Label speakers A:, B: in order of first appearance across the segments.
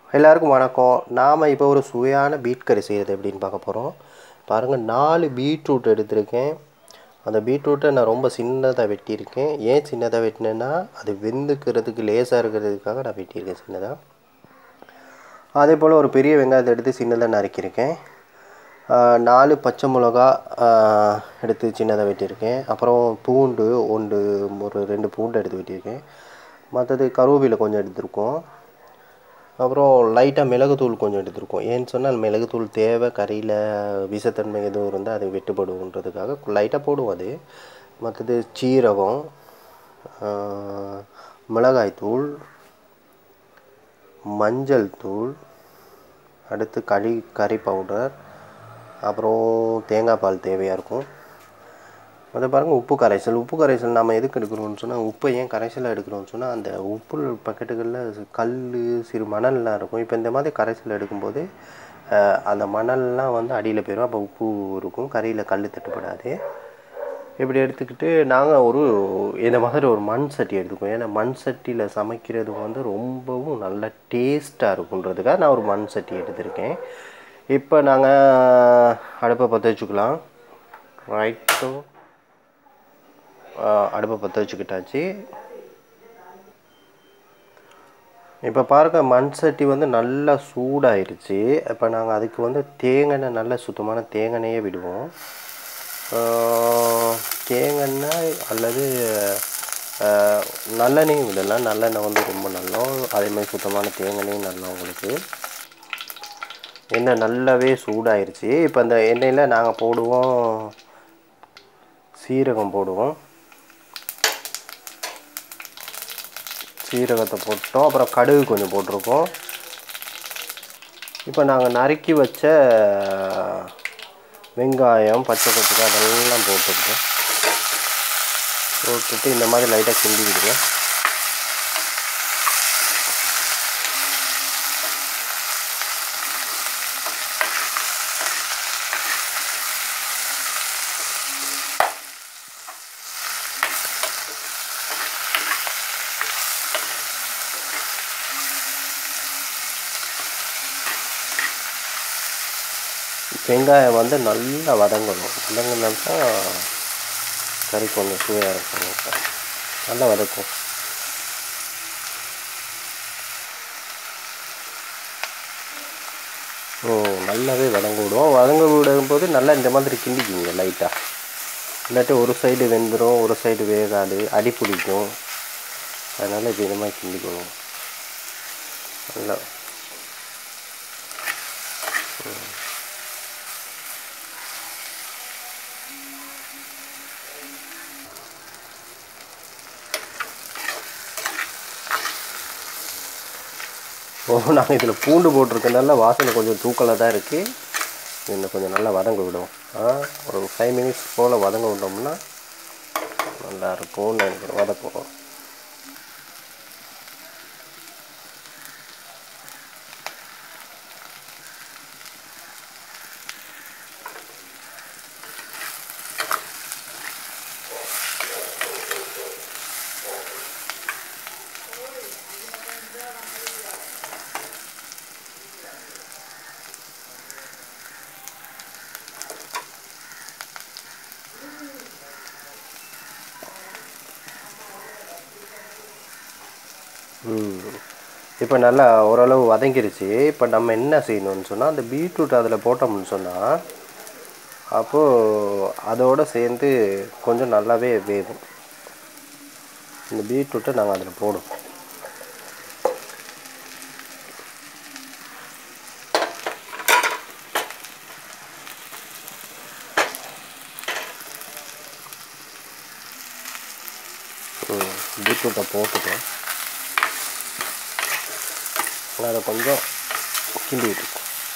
A: எல்லாருக்கும் வணக்கம். நாம் இப்போ ஒரு சுவையான பீட் கறி செய்கிறது எப்படின்னு பார்க்க போகிறோம். பாருங்கள், 4 பீட்ரூட் எடுத்திருக்கேன். அந்த பீட்ரூட்டை நான் ரொம்ப சின்னதாக வெட்டியிருக்கேன். ஏன் சின்னதாக வெட்டினேன்னா, அது வெந்துக்கிறதுக்கு லேசாக இருக்கிறதுக்காக நான் வெட்டியிருக்கேன் சின்னதாக. அதே போல் ஒரு பெரிய வெங்காயத்தை எடுத்து சின்னதாக நறுக்கியிருக்கேன். 4 பச்சை மிளகா எடுத்து சின்னதாக வெட்டியிருக்கேன். அப்புறம் பூண்டு ஒரு 2 பூண்டு எடுத்து வெட்டியிருக்கேன். மற்றது கருவேப்பிலை கொஞ்சம் எடுத்திருக்கோம். அப்புறம் லைட்டாக மிளகுத்தூள் கொஞ்சம் எடுத்துருக்கோம். ஏன்னு சொன்னால் மிளகுத்தூள் தேவை, கறியில் விஷத்தன்மை எதுவும் இருந்தால் அது வெட்டுப்படுன்றதுக்காக லைட்டாக போடுவோம் அது. மற்றது சீரகம், மிளகாய்த்தூள், மஞ்சள் தூள், அடுத்து கறி பவுடர், அப்புறம் தேங்காய் பால் தேவையாக இருக்கும். அதை பாருங்கள், உப்பு கரைசல் நம்ம எதுக்கு எடுக்கிறோம்னு சொன்னால், உப்பை ஏன் கரைசலாக எடுக்கிறோம்னு சொன்னால், அந்த உப்பு பக்கெட்டுகளில் கல் சிறு மணல்லாம் இருக்கும். இப்போ இந்த மாதிரி கரைசல் எடுக்கும்போது அந்த மணல்லாம் வந்து அடியில் போயிடும். அப்போ உப்பு இருக்கும், கறியில் கல் தட்டுப்படாது. இப்படி எடுத்துக்கிட்டு நாங்கள் இந்த மாதிரி ஒரு மண் சட்டி எடுத்துக்குவோம். ஏன்னா மண் சட்டியில் சமைக்கிறது வந்து ரொம்பவும் நல்ல டேஸ்ட்டாக இருக்குன்றதுக்காக நான் ஒரு மண் சட்டி எடுத்திருக்கேன். இப்போ நாங்கள் அடுப்பை பற்ற வச்சுக்கலாம். ரைட்டோ, அடுப்பை பற்ற வச்சுக்கிட்டாச்சு. இப்போ பாருங்கள், மண் சட்டி வந்து நல்லா சூடாயிருச்சு. இப்போ நாங்கள் அதுக்கு வந்து தேங்காய், நல்ல சுத்தமான தேங்காயே விடுவோம். தேங்காய் அல்லது நல்லெண்ணெயும் விடலாம். நல்லெண்ணெய் வந்து ரொம்ப நல்லா, அதேமாதிரி சுத்தமான தேங்காயும் நல்லா. உங்களுக்கு எண்ணெய் நல்லாவே சூடாயிருச்சு. இப்போ அந்த எண்ணெயில் நாங்கள் போடுவோம், சீரகம் போடுவோம். சீரகத்தை போட்டோம். அப்புறம் கடுகு கொஞ்சம் போட்டிருக்கோம். இப்போ நாங்கள் நறுக்கி வச்ச வெங்காயம், பச்சை அதெல்லாம் போட்டுட்டு இந்த மாதிரி லைட்டாக கிண்டி விடுவோம். வெங்காயம் வந்து நல்லா வதங்கணும். வதங்கினாக்கா கறி கொஞ்சம் சுவையாக இருக்கும். நல்லா வதக்கும். நல்லாவே வதங்க விடுவோம். வதங்க விடும்போது நல்லா இந்த மாதிரி கிண்டிக்குங்க லைட்டாக. இல்லாட்டி ஒரு சைடு வெந்துடும், ஒரு சைடு வேகாது, அடி பிடிக்கும். அதனால் இது இந்த மாதிரி கிண்டிக்கணும் நல்லா. நாங்கள் இதில் பூண்டு போட்டிருக்கனால வாசனை கொஞ்சம் தூக்கலாக தான் இருக்குது. இன்னும் கொஞ்சம் நல்லா வதங்க விடுவோம். ஒரு 5 மினிட்ஸ் போல் வதங்க விட்டோம்னா நல்லா இருக்கும்னு நினைக்கிறேன். வதக்குவோம். இப்போ நல்லா ஓரளவு வதங்கிருச்சு. இப்போ நம்ம என்ன செய்யணும்னு சொன்னால், அந்த பீட்ரூட் அதில் போட்டோம்னு சொன்னால், அப்போது அதோடு சேர்ந்து கொஞ்சம் நல்லாவே வேகும். இந்த பீட்ரூட்டை நாங்கள் அதில் போடுவோம். பீட்ரூட்டை போட்டுட்டோம். அதை கொஞ்சம் கிண்டி விட்டுருக்கோம்.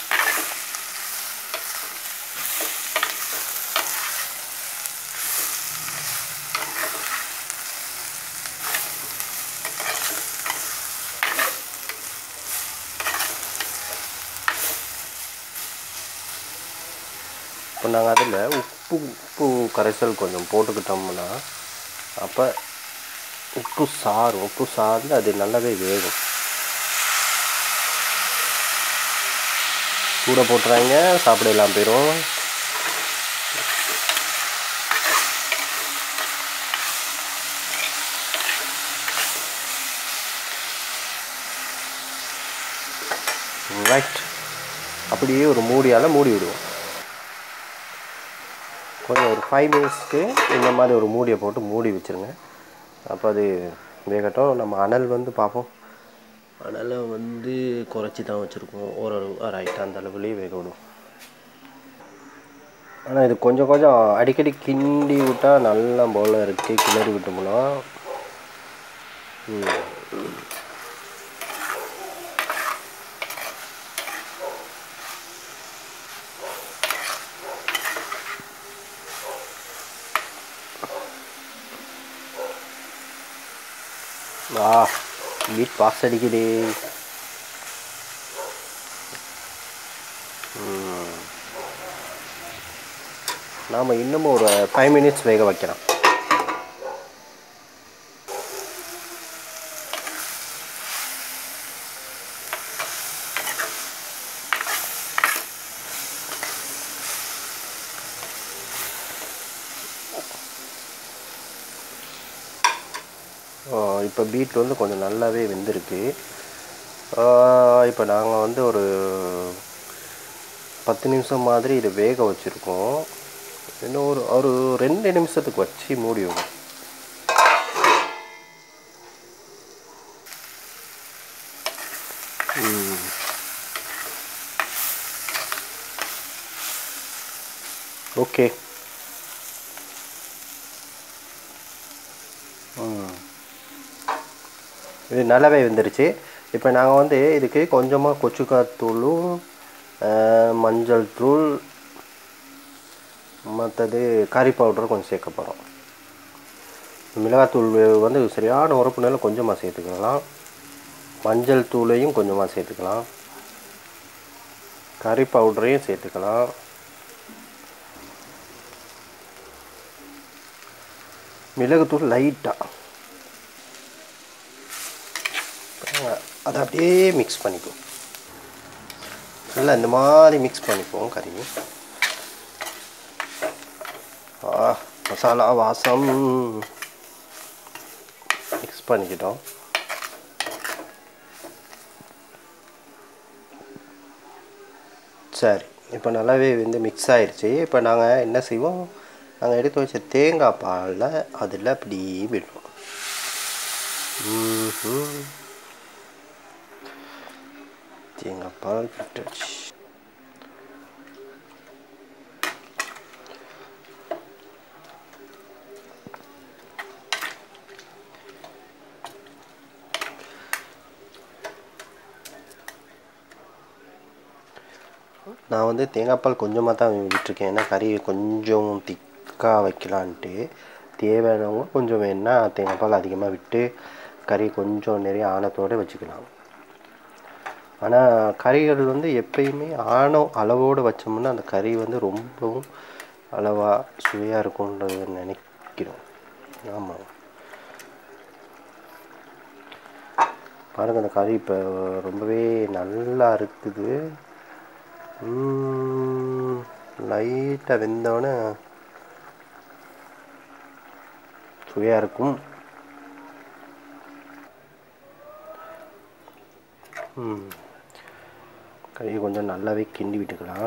A: இப்போ நாங்கள் அதில் உப்பு கரைசல் கொஞ்சம் போட்டுக்கிட்டோம்னா, அப்போ உப்பு சார்ந்து அது நல்லாவே வேகும். கூட போட்டுறாங்க, சாப்பிடலாம் போயிடும். ரைட், அப்படியே ஒரு மூடியால் மூடி விடுவோம். கொஞ்சம் ஒரு 5 மினிட்ஸ்க்கு இந்த மாதிரி ஒரு மூடியை போட்டு மூடி வச்சுருங்க. அப்போ அது வேகட்டும். நம்ம அனல் வந்து பார்ப்போம். அனலை வந்து குறைச்சி தான் வச்சுருக்கோம். ஓரளவு ரைட், அந்த அளவுலேயே வேக விடும். ஆனால் இது கொஞ்சம் கொஞ்சம் அடிக்கடி கிண்டி விட்டால் நல்லா போல் இருக்குது. கிளறி விட்டோம்னா பீட் பாஸ் அடிக்குது. நாம் இன்னமும் ஒரு 5 மினிட்ஸ் வேக வைக்கலாம். இப்போ பீட் வந்து கொஞ்சம் நல்லாவே வெந்திருக்கு. இப்போ நாங்கள் வந்து ஒரு 10 நிமிஷம் மாதிரி இதை வேக வச்சுருக்கோம். இன்னும் ஒரு 2 நிமிஷத்துக்கு வச்சு மூடி விடும். ஓகே. இது நல்லாவே வெந்துருச்சு. இப்போ நாங்கள் வந்து இதுக்கு கொஞ்சமாக கொச்சுக்காத்தூளும் மஞ்சள் தூள், மற்றது கறி பவுடர் கொஞ்சம் சேர்க்க போகிறோம். மிளகாத்தூள் வந்து சரியான உரப்புனால கொஞ்சமாக சேர்த்துக்கலாம். மஞ்சள் தூளையும் கொஞ்சமாக சேர்த்துக்கலாம். கறி பவுடரையும் சேர்த்துக்கலாம். மிளகுத்தூள் லைட்டாக, அதை அப்படியே மிக்ஸ் பண்ணிக்குவோம். நல்லா இந்த மாதிரி மிக்ஸ் பண்ணிக்குவோம். கறி மசாலா வாசம் மிக்ஸ் பண்ணிக்கிட்டோம். சரி, இப்போ நல்லாவே வந்து மிக்ஸ் ஆயிடுச்சு. இப்போ நாங்கள் என்ன செய்வோம், நாங்கள் எடுத்து வச்ச தேங்காய் பாலில் அதில் அப்படி விடுவோம். தேங்காய் பால் விட்டுச்சு. நான் வந்து தேங்காய் பால் கொஞ்சமாக தான் விட்டுருக்கேன். ஏன்னா கறியை கொஞ்சம் திக்காக வைக்கலான்ட்டு. தேவையானவங்க கொஞ்சம் வேணால் தேங்காய் பால் அதிகமாக விட்டு கறி கொஞ்சம் நிறைய ஆணத்தோடு வச்சுக்கலாம். ஆனால் கறிகள் வந்து எப்பயுமே ஆணம் அளவோடு வச்சோம்னா அந்த கறி வந்து ரொம்பவும் அளவாக சுவையாக இருக்கும்ன்றது நினைக்கிறோம். ஆமாம், பாருங்கள், அந்த கறி இப்போ ரொம்பவே நல்லா இருக்குது. லைட்டாக வெந்தோடனே சுவையாக இருக்கும். கறியை கொஞ்சம் நல்லாவே கிண்டி விட்டுக்கலாம்.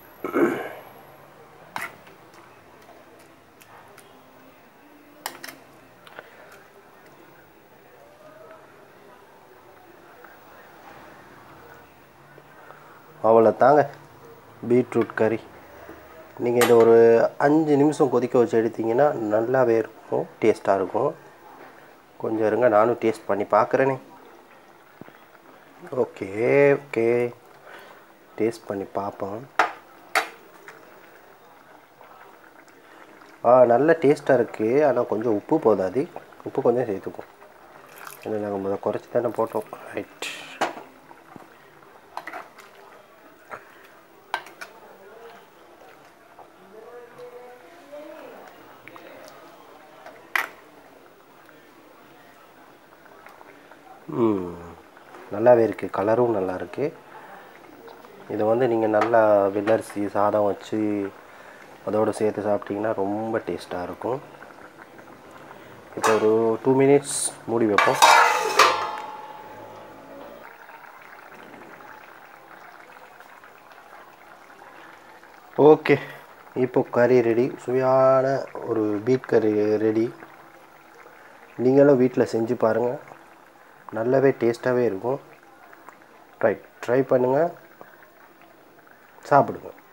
A: அவ்வளோ தாங்க பீட்ரூட் கறி. நீங்கள் இதை ஒரு 5 நிமிஷம் கொதிக்க வச்சு எடுத்திங்கன்னா நல்லாவே இருக்கும், டேஸ்ட்டாக இருக்கும். கொஞ்சம் இருங்க, நானும் டேஸ்ட் பண்ணி பார்க்குறேனே. ஓகே ஓகே, டேஸ்ட் பண்ணி பார்ப்போம். நல்ல டேஸ்ட்டாக இருக்குது. ஆனால் கொஞ்சம் உப்பு போதாது, உப்பு கொஞ்சம் சேர்த்துப்போம். ஏன்னா நாங்கள் முதல்ல குறைச்சி தானே போட்டோம். ரைட். நல்லாவே இருக்குது, கலரும் நல்லா இருக்குது. இதை வந்து நீங்கள் நல்லா வெள்ளரிசி சாதம் வச்சு அதோடு சேர்த்து சாப்பிட்டிங்கன்னா ரொம்ப டேஸ்ட்டாக இருக்கும். இப்போ ஒரு 2 மினிட்ஸ் மூடி வைப்போம். ஓகே, இப்போ கறி ரெடி. சுவையான ஒரு பீட் கறி ரெடி. நீங்களும் வீட்டில் செஞ்சு பாருங்கள், நல்லாவே டேஸ்ட்டாகவே இருக்கும். ட்ரை பண்ணுங்கள், சாப்பிடுங்க.